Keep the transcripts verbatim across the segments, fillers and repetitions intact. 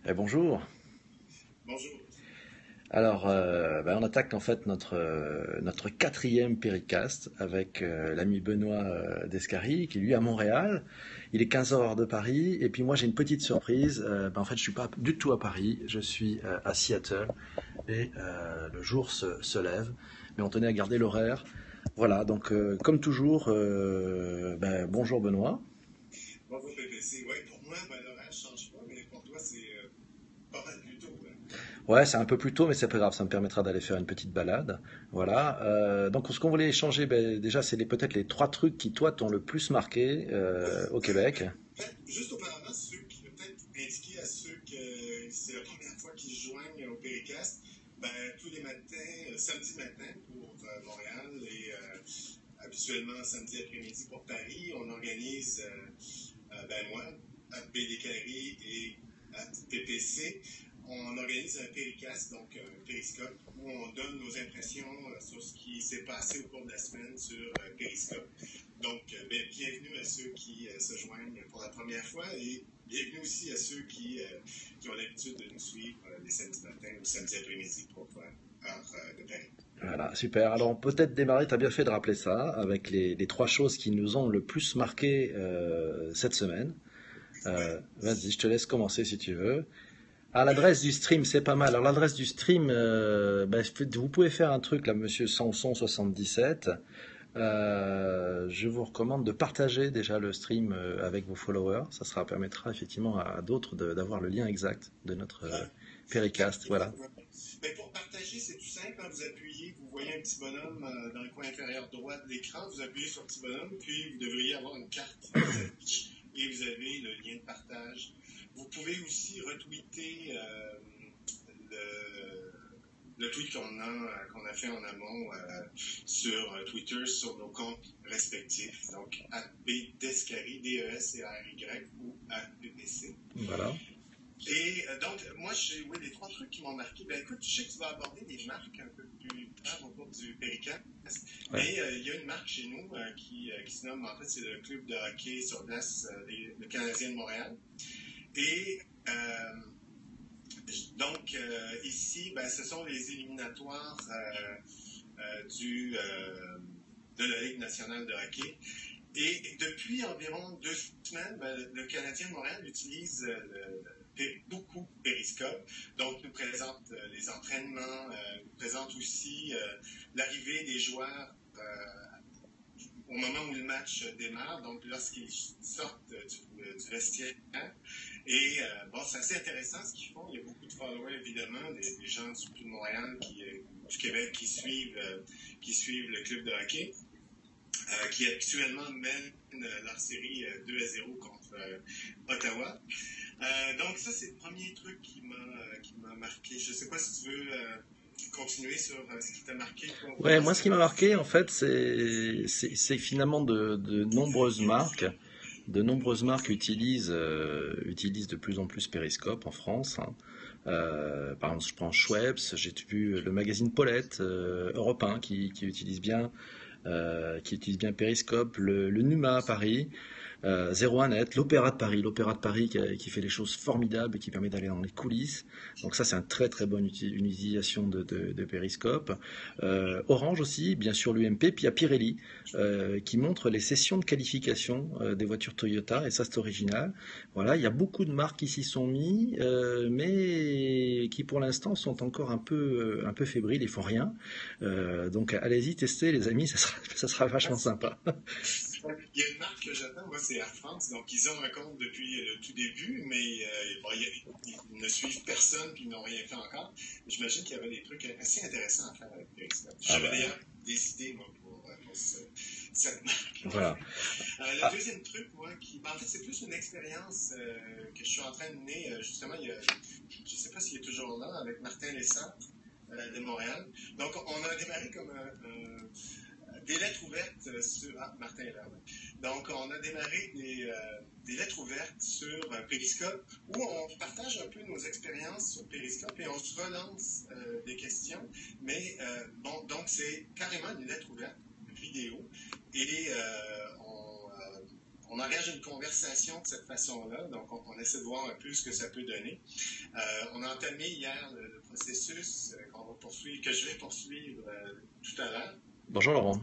Eh, bonjour. Bonjour. Alors, euh, ben, on attaque en fait notre, euh, notre quatrième Péricast avec euh, l'ami Benoît euh, Descaries, qui lui est à Montréal. Il est quinze heures de Paris. Et puis moi, j'ai une petite surprise. Euh, ben, en fait, je suis pas du tout à Paris. Je suis euh, à Seattle. Et euh, le jour se, se lève. Mais on tenait à garder l'horaire. Voilà, donc euh, comme toujours, euh, ben, bonjour Benoît. Bonjour P P C. Oui, pour moi, ben, l'horaire ne change pas, mais pour toi, c'est euh, pas mal plus tôt. Hein. Ouais, c'est un peu plus tôt, mais c'est pas grave, ça me permettra d'aller faire une petite balade. Voilà. Euh, donc, ce qu'on voulait échanger, ben, déjà, c'est les- peut-être les trois trucs qui, toi, t'ont le plus marqué Oui, euh, au peut-être, Québec. peut-être, peut-être, juste auparavant, ceux qui peut-être indiquer à ceux que c'est la première fois qu'ils se joignent au Péricast, ben, tous les matins, euh, samedi matin pour euh, Montréal et euh, habituellement samedi après-midi pour Paris, on organise, euh, euh, ben moi, à B D Carré et à P P C, on organise un péricast, donc un périscope, où on donne nos impressions euh, sur ce qui s'est passé au cours de la semaine sur euh, Périscope. Donc, euh, ben, bienvenue à ceux qui euh, se joignent pour la première fois et bienvenue aussi à ceux qui, euh, qui ont l'habitude de nous suivre euh, les samedis matins ou samedis après-midi pour euh, heure euh, de Paris. Voilà, super. Alors, on peut peut-être démarrer, tu as bien fait de rappeler ça, avec les, les trois choses qui nous ont le plus marqué euh, cette semaine. Ouais. Euh, vas-y, je te laisse commencer si tu veux. Ah, Ben, l'adresse du stream, c'est pas mal. Alors, l'adresse du stream, euh, ben, vous pouvez faire un truc, là, monsieur Samson soixante-dix-sept. Euh, je vous recommande de partager déjà le stream euh, avec vos followers. Ça sera, permettra effectivement à, à d'autres de- d'avoir le lien exact de notre euh, Pericast. Voilà. ben, pour partager, c'est tout simple. Hein. Vous appuyez, vous voyez un petit bonhomme euh, dans le coin inférieur droit de l'écran. Vous appuyez sur le petit bonhomme, puis vous devriez avoir une carte qui s'affiche et vous avez le lien de partage. Vous pouvez aussi retweeter euh, le, le tweet qu'on a, qu'on a fait en amont euh, sur euh, Twitter, sur nos comptes respectifs. Donc, à B Descari, D E S C R Y ou à P P C. Voilà. Et euh, donc, moi, j'ai oui, les trois trucs qui m'ont marqué. Ben écoute, je sais que tu vas aborder des marques un peu plus tard au cours du Péricast, Ouais. mais euh, il y a une marque chez nous euh, qui, euh, qui se nomme, en fait, c'est le club de hockey sur glace, euh, les- le Canadien de Montréal. Et euh, donc, euh, ici, ben, ce sont les éliminatoires euh, euh, du, euh, de la Ligue nationale de hockey. Et depuis environ deux semaines, ben, le Canadien de Montréal utilise euh, le- le- beaucoup Periscope. Donc, nous présente euh, les entraînements, euh, nous présente aussi euh, l'arrivée des joueurs euh, au moment où le match démarre, donc lorsqu'ils sortent euh, du, euh, du vestiaire. Et euh, bon, c'est assez intéressant ce qu'ils font. Il y a beaucoup de followers, évidemment, des, des gens surtout de Montréal, qui, euh, du Québec, qui suivent, euh, qui suivent le club de hockey. Euh, qui actuellement mène euh, leur série euh, deux à zéro contre euh, Ottawa. Euh, donc ça, c'est le premier truc qui m'a euh, qui m'a marqué. Je ne sais pas si tu veux euh, continuer sur euh, ce qui t'a marqué toi, au cours de Ouais, la moi ce qui semaine. m'a marqué en fait, c'est c'est c'est finalement de, de nombreuses marques. De nombreuses marques utilisent, euh, utilisent de plus en plus Periscope en France, hein. Euh, par exemple, je prends Schweppes, j'ai vu le magazine Paulette, euh, Europe un, qui, qui utilise bien, euh, qui utilise bien Periscope, le, le Numa à Paris, euh, zéro un net, l'Opéra de Paris, l'Opéra de Paris qui, a- qui fait des choses formidables et qui permet d'aller dans les coulisses. Donc ça, c'est un très très bonne uti- une utilisation de, de, de Periscope. Euh, Orange aussi, bien sûr l'U M P, puis il y a Pirelli euh, qui montre les sessions de qualification euh, des voitures Toyota, et ça c'est original. Voilà, il y a beaucoup de marques qui s'y sont mis, euh, mais qui pour l'instant sont encore un peu, un peu fébriles et font rien. Euh, donc allez-y, testez les amis, ça sera, ça sera vachement sympa. Il y a une marque que j'attends, moi, c'est Air France. Donc, ils ont un compte depuis le tout début, mais euh, bon, ils, ils ne suivent personne puis ils n'ont rien fait encore. J'imagine qu'il y avait des trucs assez intéressants à faire avec Periscope. Ah J'avais bah, d'ailleurs décidé, moi, pour, euh, pour ce- cette marque. voilà. Euh, le Ah, deuxième truc, moi, qui, ben, en fait, c'est plus une expérience euh, que je suis en train de mener. Euh, justement, il y a, je ne sais pas s'il est toujours là, avec Martin Lessard euh, de Montréal. Donc, on a démarré comme un, un- des lettres ouvertes sur... Ah, Martin est là, ouais. Donc, on a démarré des, euh, des lettres ouvertes sur euh, Periscope où on partage un peu nos expériences sur Periscope et on se relance euh, des questions. Mais, euh, bon, donc, c'est carrément une lettre ouverte vidéo et euh, on, euh, on engage une conversation de cette façon-là. Donc, on, on essaie de voir un peu ce que ça peut donner. Euh, on a entamé hier le, le processus euh, qu'on va poursuivre, que je vais poursuivre euh, tout à l'heure. Bonjour Laurent.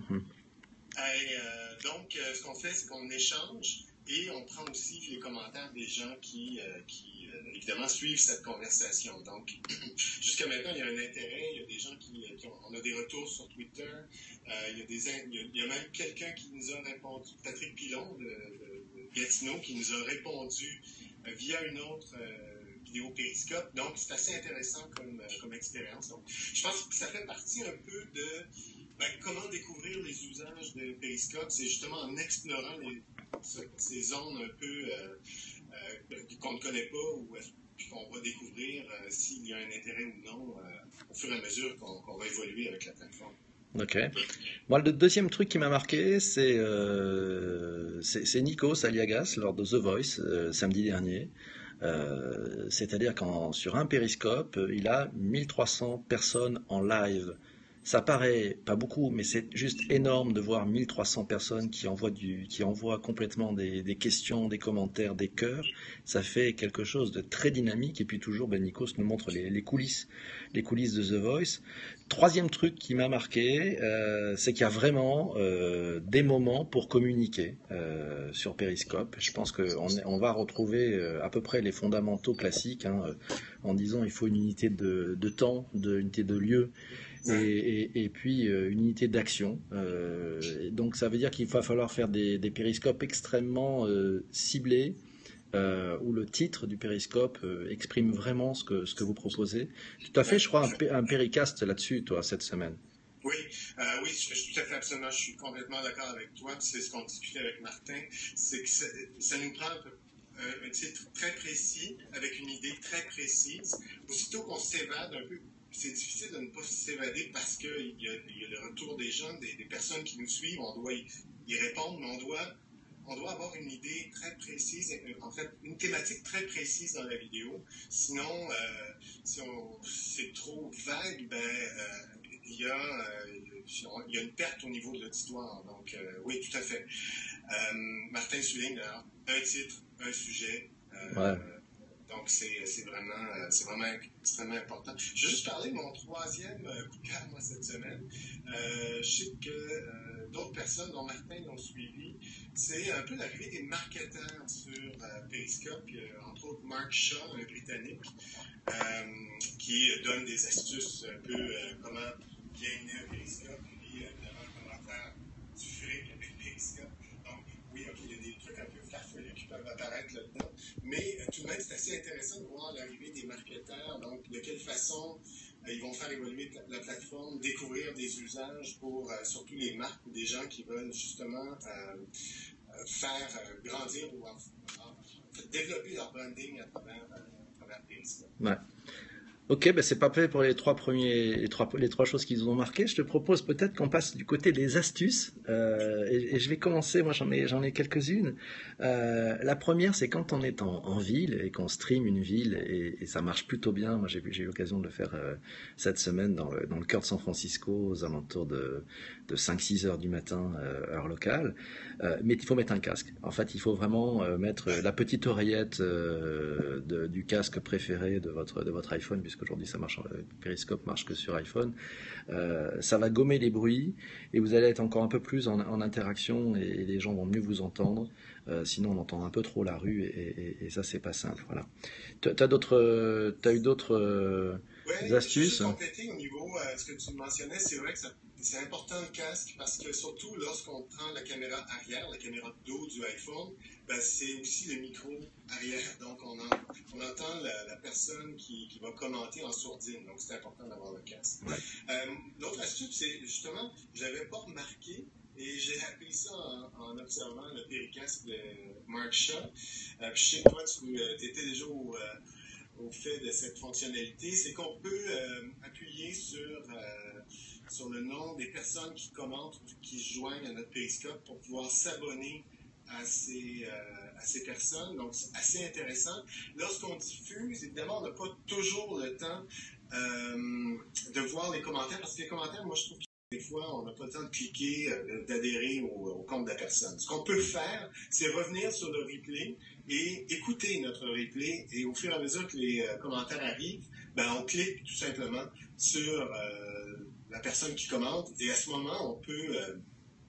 Et, euh, donc, euh, ce qu'on fait, c'est qu'on échange et on prend aussi les commentaires des gens qui, euh, qui euh, évidemment, suivent cette conversation. Donc, jusqu'à maintenant, il y a un intérêt, il y a des gens qui, qui ont, on a des retours sur Twitter, euh, il, y a des, il, y a, il y a même quelqu'un qui nous a répondu, Patrick Pilon de, de, de Gatineau, qui nous a répondu euh, via une autre euh, vidéo Périscope. Donc, c'est assez intéressant comme, comme expérience. Donc, je pense que ça fait partie un peu de ben, comment découvrir les usages de Périscope. C'est justement en explorant les, ces zones un peu euh, euh, qu'on ne connaît pas ou puis qu'on va découvrir euh, s'il y a un intérêt ou non euh, au fur et à mesure qu'on, qu'on va évoluer avec la plateforme. Ok. Moi, le deuxième truc qui m'a marqué, c'est euh, c'est Nikos Aliagas lors de The Voice euh, samedi dernier. Euh, C'est-à-dire qu'en sur un périscope, il a mille trois cents personnes en live. Ça paraît pas beaucoup, mais c'est juste énorme de voir mille trois cents personnes qui envoient, du, qui envoient complètement des, des questions, des commentaires, des cœurs. Ça fait quelque chose de très dynamique. Et puis toujours, ben, Nikos nous montre les, les coulisses, les coulisses de The Voice. Troisième truc qui m'a marqué, euh, c'est qu'il y a vraiment euh, des moments pour communiquer euh, sur Periscope. Je pense qu'on on va retrouver euh, à peu près les fondamentaux classiques, hein, euh, en disant il faut une unité de, de temps, de, une unité de lieu, et, et, et puis euh, une unité d'action. Euh, donc ça veut dire qu'il va falloir faire des, des périscopes extrêmement euh, ciblés, euh, où le titre du périscope euh, exprime vraiment ce que, ce que vous proposez. Tu as fait, je crois, un, un péricast là-dessus, toi, cette semaine. Oui, euh, oui, je, je, tout à fait, absolument. Je suis complètement d'accord avec toi. C'est ce qu'on discutait avec Martin. C'est que ça, ça nous prend un peu un titre très précis, avec une idée très précise. Aussitôt qu'on s'évade un peu, c'est difficile de ne pas s'évader parce qu'il y, y a le retour des gens, des, des personnes qui nous suivent, on doit y, y répondre, mais on doit, on doit avoir une idée très précise, en fait, une thématique très précise dans la vidéo. Sinon, euh, si on, c'est trop vague, ben, euh, il y a, euh, il y a une perte au niveau de l'auditoire. Donc, euh, oui, tout à fait. Euh, Martin souligne, alors, un titre, un sujet. Euh, Ouais. Donc, c'est, c'est, vraiment, c'est vraiment extrêmement important. Je vais juste parler de mon troisième coup de cœur, moi, cette semaine. Euh, je sais que euh, d'autres personnes, dont Martin, l'ont suivi. C'est un peu l'arrivée des marketeurs sur euh, Periscope. Il y a, entre autres, Mark Shaw, un Britannique, euh, qui donne des astuces un peu euh, comment bien mener un Periscope, puis euh, un commentaire du fric avec Periscope. Donc, oui, OK, il y a des trucs un peu farfelus qui peuvent apparaître là-dedans, mais euh, tout de même, c'est assez intéressant de voir l'arrivée des marketeurs, donc de quelle façon euh, ils vont faire évoluer la plateforme, découvrir des usages pour euh, surtout les marques ou des gens qui veulent justement euh, euh, faire euh, grandir ou en, en fait, développer leur branding à travers, euh, à travers Periscope. Ouais. Ok, ben c'est parfait pour les trois premiers, les trois, les trois choses qui nous ont marqué. Je te propose peut-être qu'on passe du côté des astuces, euh, et, et je vais commencer. Moi, j'en ai, j'en ai quelques-unes. Euh, la première, c'est quand on est en, en ville et qu'on stream une ville, et, et ça marche plutôt bien. Moi, j'ai, j'ai eu l'occasion de le faire euh, cette semaine dans le, dans le cœur de San Francisco, aux alentours de, de cinq six heures du matin, euh, heure locale. Euh, mais il faut mettre un casque. En fait, il faut vraiment euh, mettre la petite oreillette euh, de, du casque préféré de votre, de votre iPhone, puisque aujourd'hui ça marche, le Periscope marche que sur iPhone. Euh, ça va gommer les bruits et vous allez être encore un peu plus en, en interaction, et, et les gens vont mieux vous entendre. Euh, sinon on entend un peu trop la rue, et, et, et ça c'est pas simple. Voilà. T'as d'autres, t'as eu d'autres euh, ouais, astuces? Je vais compléter au niveau de euh, ce que tu mentionnais. C'est vrai que ça, c'est important le casque parce que surtout lorsqu'on prend la caméra arrière, la caméra de dos du iPhone, ben, c'est aussi le micro arrière. Donc on, en, on entend la, la personne qui, qui va commenter en sourdine. Donc c'est important d'avoir le casque. Ouais. Euh, l'autre astuce, c'est justement, je l'avais pas remarqué. Et j'ai appris ça en, en observant le péricast de Mark Shaw. Euh, je sais que toi, tu euh, étais déjà au, euh, au fait de cette fonctionnalité. C'est qu'on peut euh, appuyer sur, euh, sur le nom des personnes qui commentent ou qui se joignent à notre périscope pour pouvoir s'abonner à ces, euh, à ces personnes. Donc, c'est assez intéressant. Lorsqu'on diffuse, évidemment, on n'a pas toujours le temps euh, de voir les commentaires, parce que les commentaires, moi, je trouve des fois, on n'a pas le temps de cliquer, euh, d'adhérer au, au compte de la personne. Ce qu'on peut faire, c'est revenir sur le replay et écouter notre replay. Et au fur et à mesure que les euh, commentaires arrivent, ben, on clique tout simplement sur euh, la personne qui commente. Et à ce moment, on peut, euh,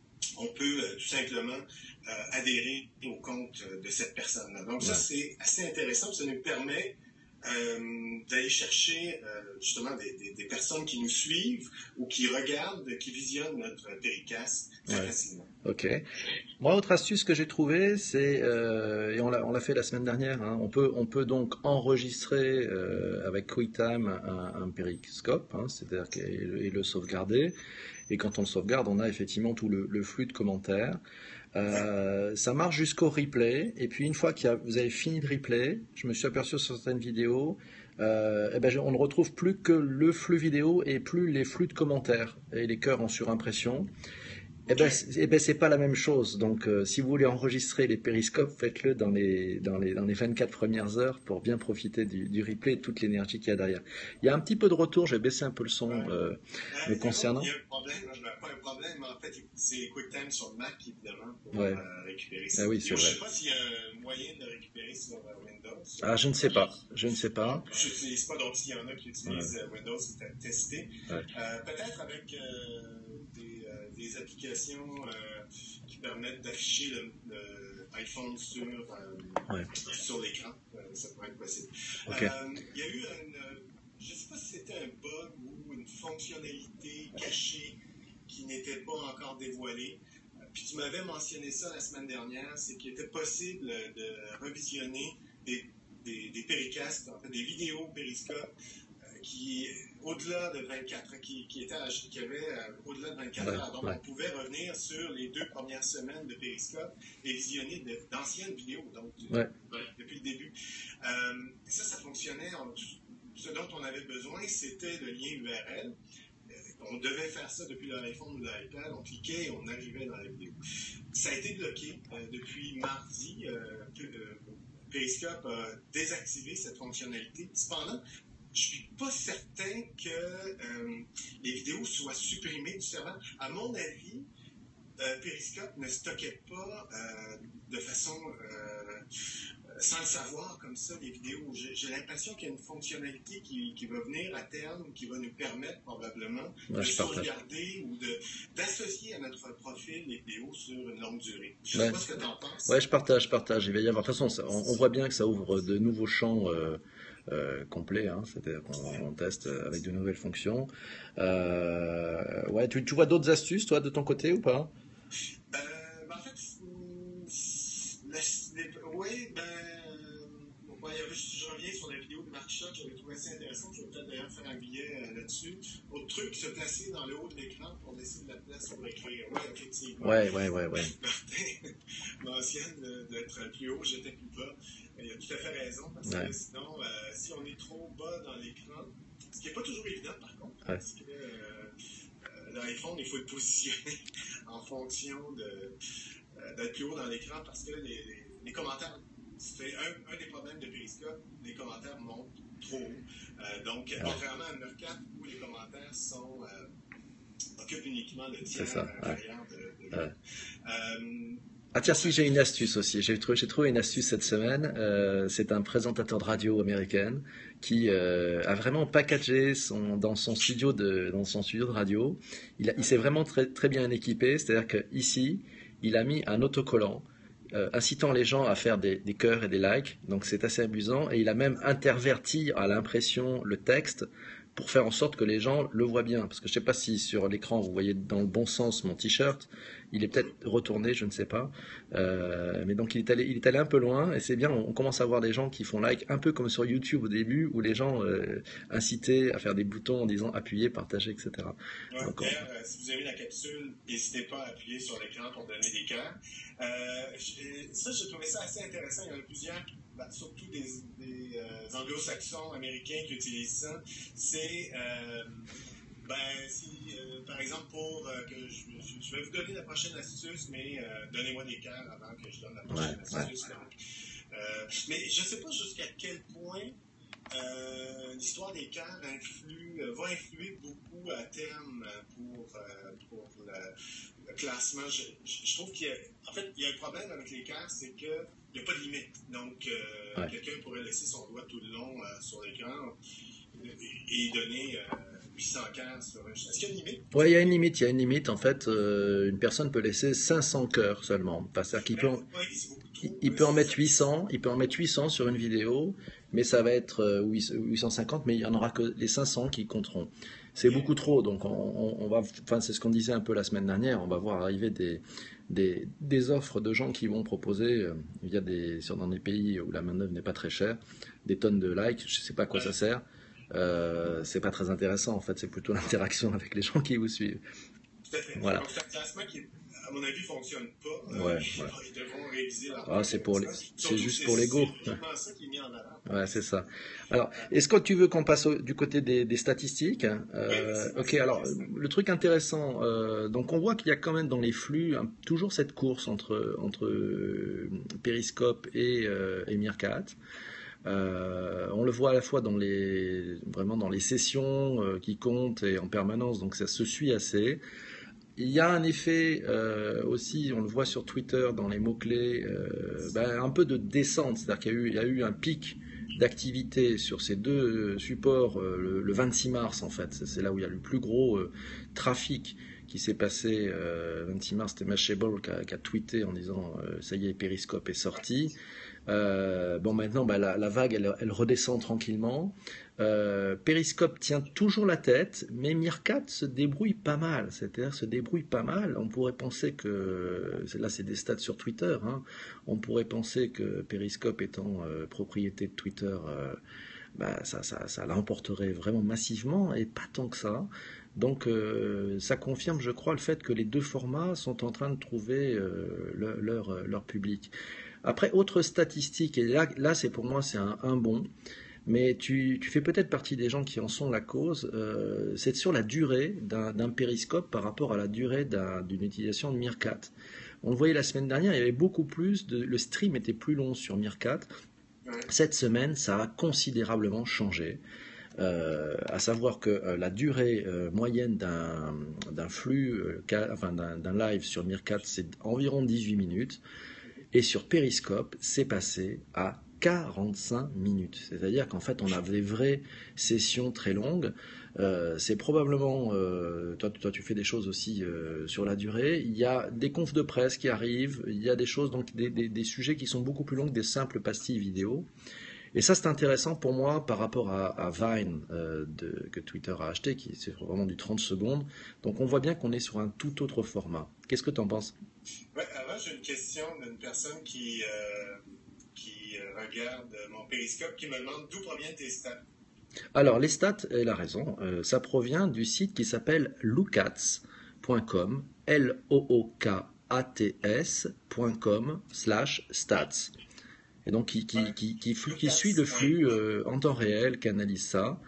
on peut euh, tout simplement euh, adhérer au compte de cette personne-là. Donc ça, c'est assez intéressant. Ça nous permet Euh, d'aller chercher euh, justement des, des, des personnes qui nous suivent ou qui regardent, qui visionnent notre Péricast très ouais. facilement. Ok. Moi, autre astuce que j'ai trouvée, c'est, euh, et on l'a, on l'a fait la semaine dernière, hein, on, peut, on peut donc enregistrer euh, avec QuickTime un, un périscope, hein, c'est-à-dire qu'il, et le sauvegarder. Et quand on le sauvegarde, on a effectivement tout le, le flux de commentaires. Euh, ça marche jusqu'au replay, et puis une fois que vous avez fini de replay, je me suis aperçu sur certaines vidéos, euh, eh ben, on ne retrouve plus que le flux vidéo et plus les flux de commentaires et les cœurs en surimpression. Eh ben, eh ben, c'est pas la même chose. Donc, euh, si vous voulez enregistrer les périscopes, faites-le dans les, dans les, dans les vingt-quatre premières heures pour bien profiter du, du replay et de toute l'énergie qu'il y a derrière. Il y a un petit peu de retour, j'ai baissé un peu le son euh, ouais. me concernant. Il y a un problème, je n'ai pas un problème, mais en fait, c'est QuickTime sur Mac, évidemment, pour ouais. euh, récupérer ça. Ah oui, c'est vrai. Je ne sais pas s'il y a un moyen de récupérer sur Windows. Ah, je ne sais pas. Je ne sais pas. Je n'utilise pas, donc s'il y en a qui utilisent ouais. Windows, c'est à tester. Ouais. Euh, peut-être avec euh, des, euh, des applications euh, qui permettent d'afficher le, le iPhone sur, euh, ouais. sur l'écran. Euh, ça pourrait être possible. Okay. Euh, il y a eu une, je ne sais pas si c'était un bug ou une fonctionnalité cachée qui n'était pas encore dévoilée. Puis tu m'avais mentionné ça la semaine dernière, c'est qu'il était possible de revisionner des, des, des péricasts, en fait des vidéos périscopes qui, au-delà de vingt-quatre heures, qui, qui, étaient, qui avaient euh, au-delà de vingt-quatre heures. Donc, ouais. on pouvait revenir sur les deux premières semaines de Périscope et visionner de, d'anciennes vidéos, donc ouais. Ouais, depuis le début. Euh, ça, ça fonctionnait. On, ce dont on avait besoin, c'était le lien U R L. On devait faire ça depuis l'iPhone ou l'iPad. On cliquait et on arrivait dans la vidéo. Ça a été bloqué euh, depuis mardi. Euh, euh, Periscope a désactivé cette fonctionnalité. Cependant, je ne suis pas certain que euh, les vidéos soient supprimées du serveur. À mon avis, euh, Periscope ne stockait pas euh, de façon euh, sans le savoir comme ça les vidéos. J'ai, j'ai l'impression qu'il y a une fonctionnalité qui, qui va venir à terme, qui va nous permettre probablement ouais, de sauvegarder ou de, d'associer à notre profil les vidéos sur une longue durée. Je ne sais ouais. pas ce que tu en penses. Oui, je partage, je partage. Il va y avoir, de toute façon, ça, on, on voit bien que ça ouvre de nouveaux champs euh, euh, complets, hein, c'est-à-dire qu'on on teste avec de nouvelles fonctions. Euh, ouais, tu, tu vois d'autres astuces, toi, de ton côté ou pas? Euh, ben en fait, la, les, oui, ben, ouais, je reviens sur la vidéo de Marc Choc, j'avais trouvé assez intéressant, je vais peut-être d'ailleurs faire un billet euh, là-dessus. Autre truc, se placer dans le haut de l'écran pour laisser de la place pour écrire. Oui, effectivement. Ouais, ouais, ouais, ouais. Martin mentionne d'être plus haut, j'étais plus bas. Il a tout à fait raison, parce ouais. que sinon, euh, si on est trop bas dans l'écran, ce qui n'est pas toujours évident par contre, ouais. parce que euh, l'iPhone, il faut le positionner en fonction de, euh, d'être plus haut dans l'écran parce que les, les, les commentaires, c'est un, un des problèmes de Periscope, les commentaires montent trop haut. Euh, donc, ouais. contrairement à neuf point quatre où les commentaires sont, euh, occupent uniquement le tiers inférieur ouais. de, de ouais. euh, Ah tiens, si, j'ai une astuce aussi. J'ai trouvé, j'ai trouvé une astuce cette semaine. Euh, c'est un présentateur de radio américaine qui euh, a vraiment packagé son, dans son studio de, dans son studio de radio. Il, a, il s'est vraiment très, très bien équipé. C'est-à-dire qu'ici, il a mis un autocollant euh, incitant les gens à faire des, des cœurs et des likes. Donc c'est assez amusant. Et il a même interverti à l'impression le texte pour faire en sorte que les gens le voient bien. Parce que je ne sais pas si sur l'écran vous voyez dans le bon sens mon t-shirt, il est peut-être retourné, je ne sais pas. Euh, mais donc il est, allé, il est allé un peu loin, et c'est bien, on, on commence à voir des gens qui font like, un peu comme sur YouTube au début, où les gens euh, incitaient à faire des boutons en disant appuyer, partager, et cetera. Ouais, donc, d'ailleurs, euh, si vous avez la capsule, n'hésitez pas à appuyer sur l'écran pour donner des cœurs. Euh, ça, j'ai trouvé ça assez intéressant. Il y en a plusieurs, bah, surtout des, des euh, anglo-saxons américains qui utilisent ça. C'est, euh, ben, si, euh, par exemple, pour euh, que je, je, je vais vous donner la prochaine astuce, mais euh, donnez-moi des cœurs avant que je donne la prochaine ouais, astuce. Ouais. Euh, mais je ne sais pas jusqu'à quel point euh, l'histoire des cœurs influe, euh, va influer beaucoup à terme pour, euh, pour le, le classement. Je, je, je trouve qu'il y a, en fait, il y a un problème avec les cœurs, c'est qu'il n'y a pas de limite. Donc, euh, ouais. quelqu'un pourrait laisser son doigt tout le long euh, sur l'écran et, et donner euh, huit cents cœurs sur un... Est-ce qu'il y a une limite? Oui, il y a une limite. Il y a une limite. En fait, euh, une personne peut laisser cinq cents cœurs seulement. C'est-à-dire qu'il peut... En... Il, il peut en mettre huit cents, il peut en mettre huit cents sur une vidéo, mais ça va être euh, huit cent cinquante, mais il n'y en aura que les cinq cents qui compteront. C'est beaucoup trop, donc on, on, on va, enfin c'est ce qu'on disait un peu la semaine dernière, on va voir arriver des, des, des offres de gens qui vont proposer, euh, via des, sur, dans des pays où la main-d'œuvre n'est pas très chère, des tonnes de likes, je ne sais pas à quoi ça sert, euh, c'est pas très intéressant en fait, c'est plutôt l'interaction avec les gens qui vous suivent. Tout à fait. Voilà. Donc, c'est un classement qui, à mon avis, ne fonctionne pas. Ouais, euh, ouais. Ils devront réviser leur ah, c'est pour les... c'est juste pour l'ego. C'est vraiment ça qui est mis en avant. Ouais, c'est ça. Alors, est-ce que tu veux qu'on passe au, du côté des, des statistiques? euh, oui, Ok, alors, le truc intéressant, euh, donc on voit qu'il y a quand même dans les flux hein, toujours cette course entre, entre euh, Periscope et, euh, et Meerkat. Euh, on le voit à la fois dans les, vraiment dans les sessions euh, qui comptent et en permanence, donc ça se suit assez. Il y a un effet euh, aussi, on le voit sur Twitter dans les mots-clés, euh, ben, un peu de descente, c'est-à-dire qu'il y a eu, il y a eu un pic d'activité sur ces deux supports euh, le, le vingt-six mars en fait, c'est là où il y a le plus gros euh, trafic qui s'est passé. Euh, vingt-six mars, c'était Mashable qui a, qui a tweeté en disant euh, ça y est, Periscope est sorti. Euh, bon, maintenant, bah, la, la vague, elle, elle redescend tranquillement. Euh, Periscope tient toujours la tête, mais Meerkat se débrouille pas mal. C'est-à-dire se débrouille pas mal. On pourrait penser que, là, c'est des stats sur Twitter. Hein, on pourrait penser que Periscope étant euh, propriété de Twitter, euh, bah, ça, ça, ça l'emporterait vraiment massivement, et pas tant que ça. Donc, euh, ça confirme, je crois, le fait que les deux formats sont en train de trouver euh, leur, leur, leur public. Après, autre statistique, et là, là c'est pour moi c'est un, un bon, mais tu, tu fais peut-être partie des gens qui en sont la cause, euh, c'est sur la durée d'un périscope par rapport à la durée d'une utilisation de Meerkat. On le voyait la semaine dernière, il y avait beaucoup plus, de, le stream était plus long sur Meerkat. Cette semaine, ça a considérablement changé. Euh, à savoir que euh, la durée euh, moyenne d'un flux, euh, enfin d'un live sur Meerkat, c'est environ dix-huit minutes. Et sur Periscope, c'est passé à quarante-cinq minutes. C'est-à-dire qu'en fait, on a des vraies sessions très longues. Euh, c'est probablement, euh, toi, toi tu fais des choses aussi euh, sur la durée. Il y a des confs de presse qui arrivent. Il y a des choses, donc des, des, des sujets qui sont beaucoup plus longs que des simples pastilles vidéo. Et ça, c'est intéressant pour moi par rapport à, à Vine euh, de, que Twitter a acheté, qui c'est vraiment du trente secondes. Donc on voit bien qu'on est sur un tout autre format. Qu'est-ce que tu en penses? Ouais, avant, j'ai une question d'une personne qui, euh, qui regarde mon périscope qui me demande d'où proviennent tes stats. Alors, les stats, elle a raison, euh, ça provient du site qui s'appelle lookats point com, L O O K A T S point com slash stats. Et donc, qui, qui, qui, qui, flux, qui suit le flux euh, en temps réel, qui analyse ça.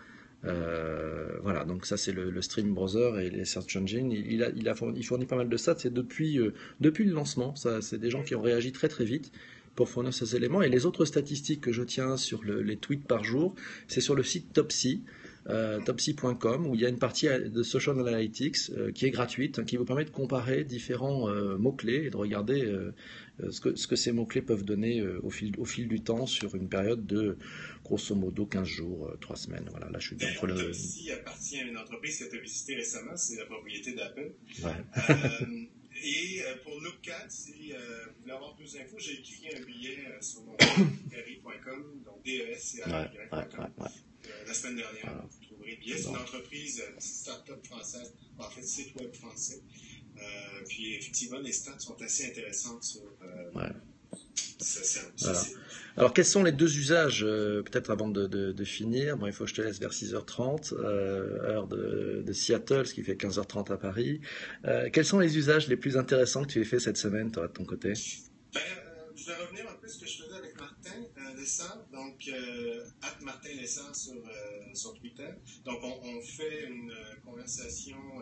Euh, voilà, donc ça c'est le, le Stream Browser et les Search Engine. Il, il, a, il, a fourni, il fournit pas mal de stats. C'est depuis, euh, depuis le lancement. C'est des gens qui ont réagi très très vite pour fournir ces éléments. Et les autres statistiques que je tiens sur le, les tweets par jour, c'est sur le site Topsy. Euh, topsy point com où il y a une partie de Social Analytics euh, qui est gratuite, hein, qui vous permet de comparer différents euh, mots-clés et de regarder euh, ce, que, ce que ces mots-clés peuvent donner euh, au, fil, au fil du temps sur une période de grosso modo quinze jours, euh, trois semaines. Voilà, là je suis entre le... Topsy appartient à une entreprise que tu as visitée récemment, c'est la propriété d'Apple. Ouais. euh, et euh, pour Lookcat, si euh, vous voulez avoir plus d'infos, j'ai écrit un billet euh, sur mon site point com, donc D E S C A R Y point com. Ouais, ouais, ouais. Euh, la semaine dernière, voilà. Vous trouverez le billet. C'est une entreprise, une petite start-up française, en fait, site web français. Euh, puis effectivement, les stats sont assez intéressantes sur euh, ouais. ce, ce, ce voilà. site. Alors, quels sont les deux usages, euh, peut-être avant de, de, de finir? Bon, il faut que je te laisse vers six heures trente, euh, heure de, de Seattle, ce qui fait quinze heures trente à Paris. Euh, quels sont les usages les plus intéressants que tu aies fait cette semaine, toi, de ton côté? Ben, euh, je vais revenir un peu à ce que je faisais avec Martin euh, Lessard, donc euh, at Martin Lessard sur, euh, sur Twitter. Donc, on, on fait une euh, conversation, euh,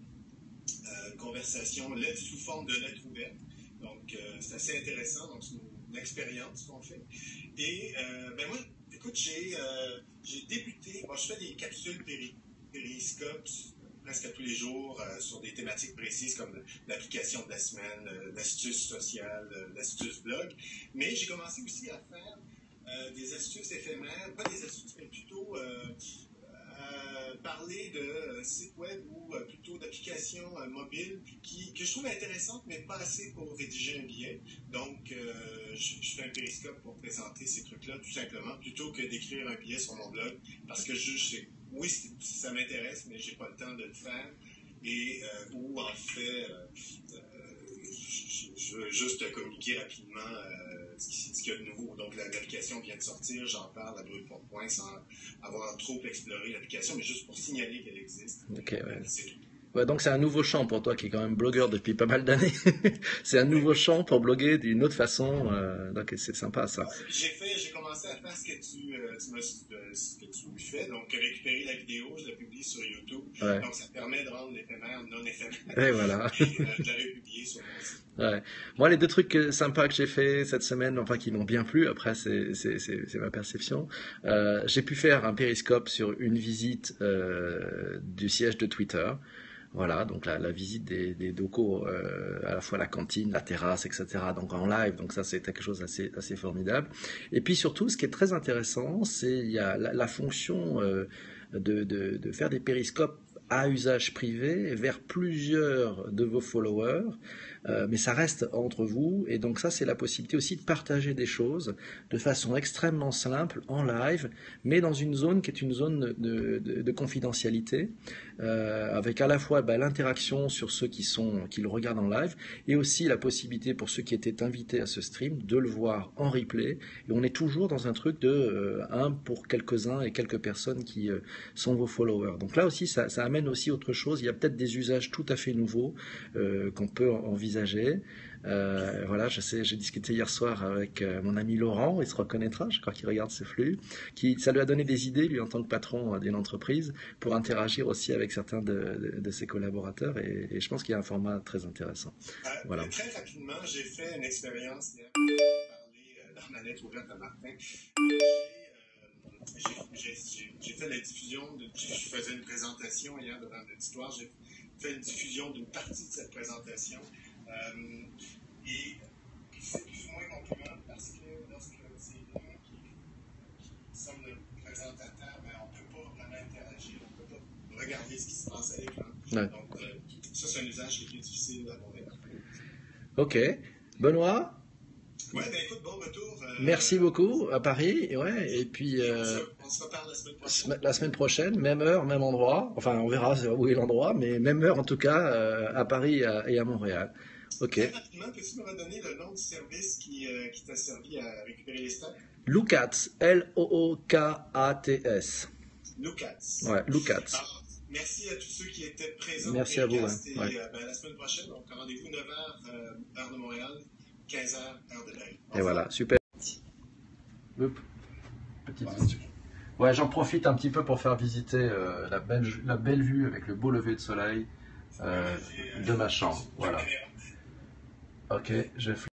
euh, une conversation lettre, sous forme de lettre ouverte. Donc, euh, c'est assez intéressant. Donc, c'est une, une expérience qu'on fait. Et, euh, ben moi, écoute, j'ai euh, débuté, bon, je fais des capsules péri périscopes presque tous les jours euh, sur des thématiques précises comme l'application de la semaine, euh, l'astuce sociale, euh, l'astuce blog. Mais j'ai commencé aussi à faire euh, des astuces éphémères, pas des astuces, mais plutôt euh, euh, parler de euh, sites web ou euh, plutôt d'applications euh, mobiles qui, que je trouve intéressantes, mais pas assez pour rédiger un billet. Donc, euh, je, je fais un périscope pour présenter ces trucs-là, tout simplement, plutôt que d'écrire un billet sur mon blog, parce que je sais. Oui, ça m'intéresse, mais j'ai pas le temps de le faire. Et euh, ou en fait, euh, euh, je, je veux juste communiquer rapidement euh, ce qu'il y a de nouveau. Donc l'application vient de sortir, j'en parle à brûle pour point sans avoir trop exploré l'application, mais juste pour signaler qu'elle existe. Ok, ouais. Euh, c'est tout. Ouais, donc c'est un nouveau champ pour toi qui est quand même blogueur depuis pas mal d'années. C'est un nouveau champ pour bloguer d'une autre façon. Euh, donc c'est sympa ça. J'ai fait, j'ai commencé à faire ce que tu, euh, tu m'as, ce que tu fais, donc récupérer la vidéo, je la publie sur YouTube. Ouais. Donc ça permet de rendre l'éphémère non éphémère. Et voilà. Et euh, de la republier sur mon site. Ouais. Moi, les deux trucs sympas que j'ai fait cette semaine, enfin qui m'ont bien plu, après c'est ma perception, euh, j'ai pu faire un périscope sur une visite euh, du siège de Twitter. Voilà, donc la, la visite des, des locaux, euh, à la fois la cantine, la terrasse, et cetera. Donc en live, donc ça c'est quelque chose d'assez assez formidable. Et puis surtout, ce qui est très intéressant, c'est il y a la, la fonction euh, de, de, de faire des périscopes à usage privé vers plusieurs de vos followers, euh, mais ça reste entre vous, et donc ça c'est la possibilité aussi de partager des choses de façon extrêmement simple, en live, mais dans une zone qui est une zone de, de, de confidentialité, euh, avec à la fois bah, l'interaction sur ceux qui, sont, qui le regardent en live, et aussi la possibilité pour ceux qui étaient invités à ce stream de le voir en replay, et on est toujours dans un truc de euh, un pour quelques-uns et quelques personnes qui euh, sont vos followers. Donc là aussi ça, ça amène aussi autre chose, il y a peut-être des usages tout à fait nouveaux euh, qu'on peut envisager. Euh, voilà, je sais, j'ai discuté hier soir avec euh, mon ami Laurent, il se reconnaîtra, je crois qu'il regarde ce flux, qui, ça lui a donné des idées, lui en tant que patron d'une entreprise, pour interagir aussi avec certains de, de, de ses collaborateurs, et, et je pense qu'il y a un format très intéressant. Euh, voilà. Très rapidement, j'ai fait une expérience hier, pour parler euh, dans ma lettre ouverte à Martin. J'ai fait la diffusion, de, je faisais une présentation hier devant l'auditoire, j'ai fait une diffusion d'une partie de cette présentation. Euh, et c'est plus ou moins concluant parce que lorsque c'est nous qui, qui sommes le présentateur, ben, on ne peut pas vraiment interagir, on ne peut pas regarder ce qui se passe à l'écran. Ouais. Donc, euh, ça, c'est un usage qui est plus difficile à aborder. Ok. Benoît? Ouais, ben écoute, bon retour. Euh, Merci beaucoup à Paris, ouais, et puis et euh, on, se, on se reparle la semaine prochaine. La semaine prochaine, même heure, même endroit. Enfin, on verra où est l'endroit, mais même heure en tout cas euh, à Paris et à, et à Montréal. Ok. Très rapidement, peux-tu me redonner le nom du service qui, euh, qui t'a servi à récupérer les stocks? Lookats, L O O K A T S. Lookats. Ouais, Lookats. Alors, merci à tous ceux qui étaient présents. Merci à vous. Hein. Et, ouais. euh, ben, la semaine prochaine, donc rendez-vous neuf heures, euh, heure de Montréal, quinze heures, heure de Paris. Et voilà, super. Oups. Petite ouais, ouais, j'en profite un petit peu pour faire visiter euh, la, belle, la belle vue avec le beau lever de soleil euh, de ma chambre. Voilà. Ok, je